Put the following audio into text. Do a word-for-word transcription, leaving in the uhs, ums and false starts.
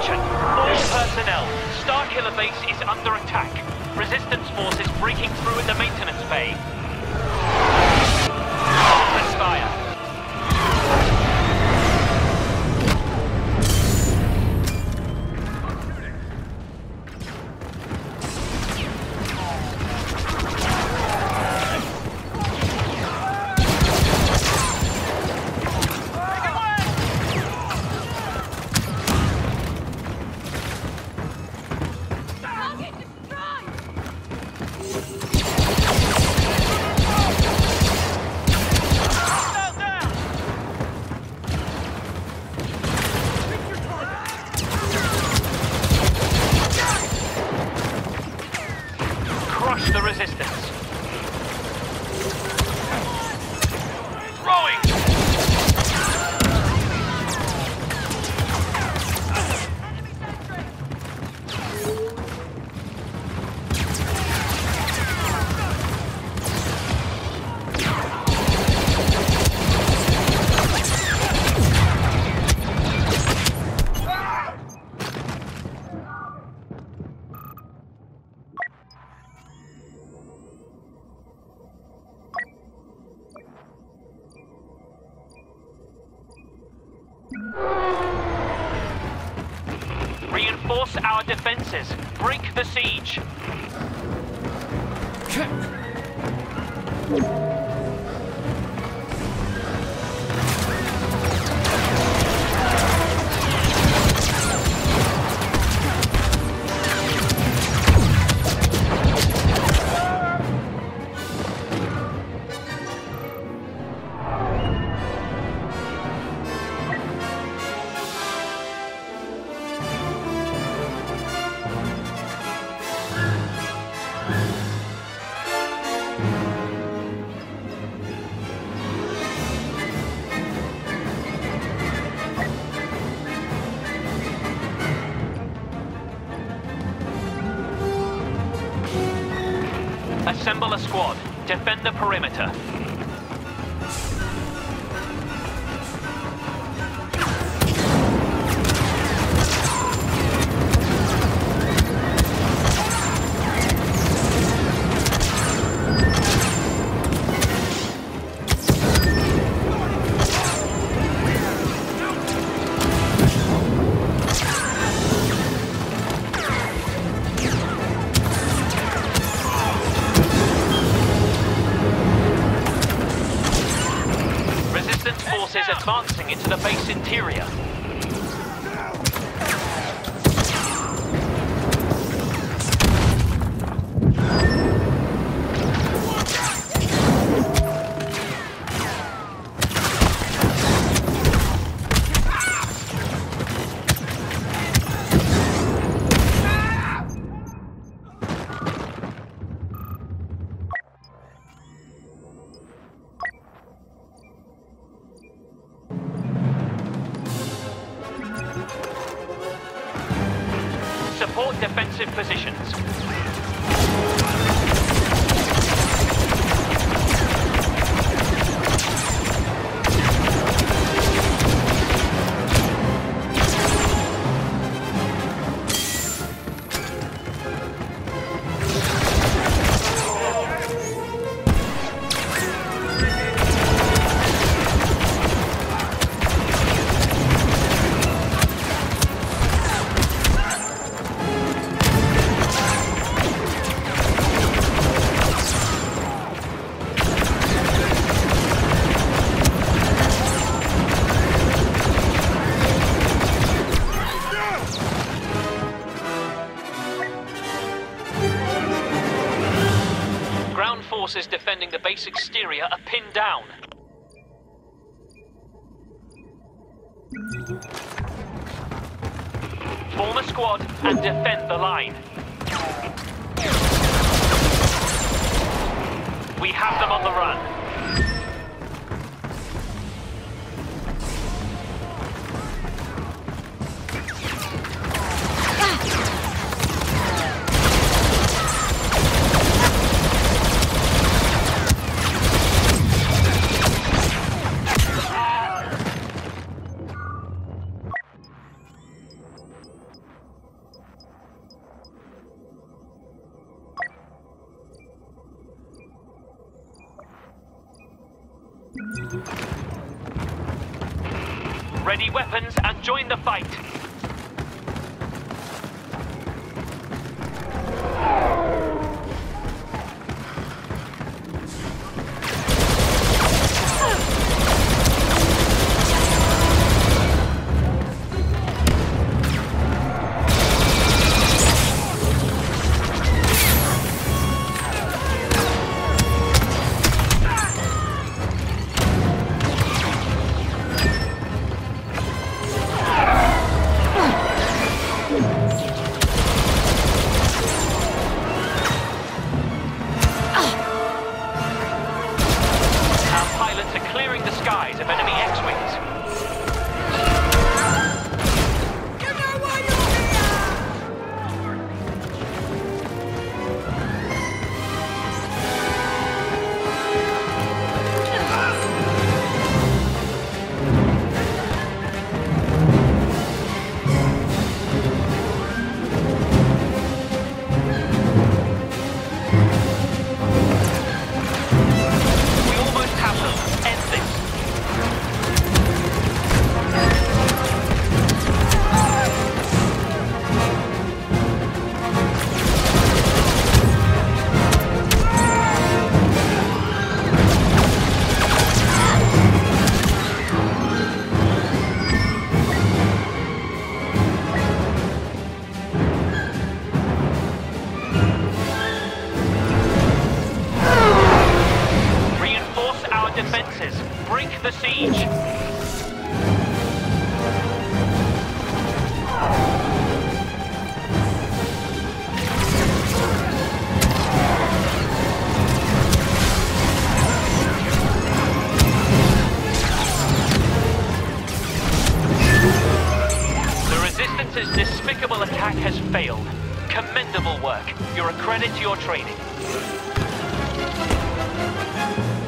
Attention, all personnel. Starkiller Base is under attack. Resistance forces breaking through in the maintenance bay. Open fire. Crush the resistance. Throwing! Reinforce our defenses. Break the siege. Assemble a squad. Defend the perimeter. Forces advancing into the base interior. Support defensive positions. Forces defending the base exterior are pinned down. Form a squad and defend the line. We have them on the run. Ready weapons and join the fight. Break the siege! The Resistance's despicable attack has failed. Commendable work. You're a credit to your training.